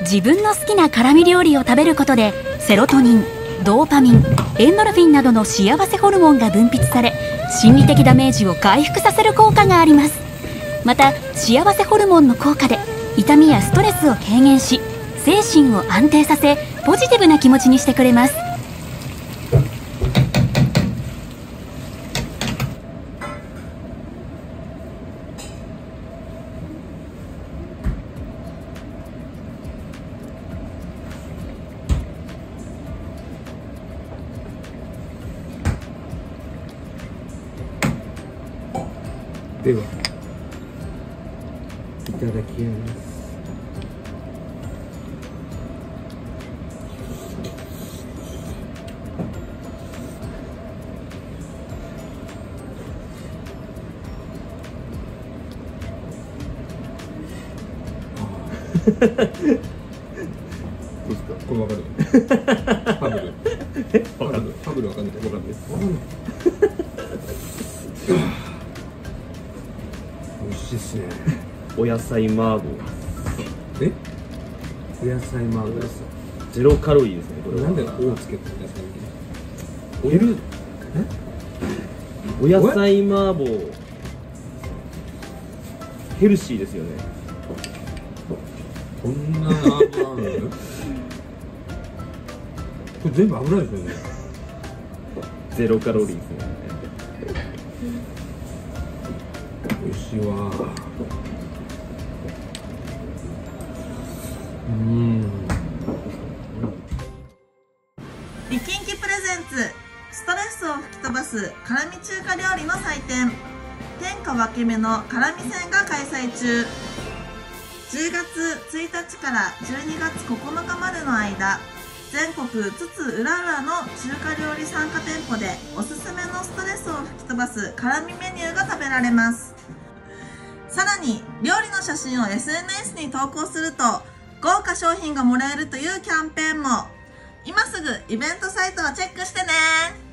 自分の好きな辛味料理を食べることでセロトニン、ドーパミン、エンドルフィンなどの幸せホルモンが分泌され、心理的ダメージを回復させる効果があります。また幸せホルモンの効果で痛みやストレスを軽減し、精神を安定させ、ポジティブな気持ちにしてくれます。 ではいただきます。どうですか、これわかる？ファブル。ファブルわかんない。わかんないです。美味しいですね。 お野菜麻婆。 え？お野菜麻婆です。 ゼロカロリーですね。これなんで「お」つけてるんですか？ お野菜麻婆。ヘルシーですよね。 こんな油ある？これ全部油ですよね。 ゼロカロリーですね。 美味しいわ。 リキンキプレゼンツ、ストレスを吹き飛ばす辛味中華料理の祭典、天下分け目の辛味戦が開催中。10月1日から12月9日までの間、全国津々浦々の中華料理参加店舗でおすすめのストレスを吹き飛ばす辛味メニューが食べられます。さらに料理の写真を SNS に投稿すると豪華商品がもらえるというキャンペーンも。今すぐイベントサイトをチェックしてね。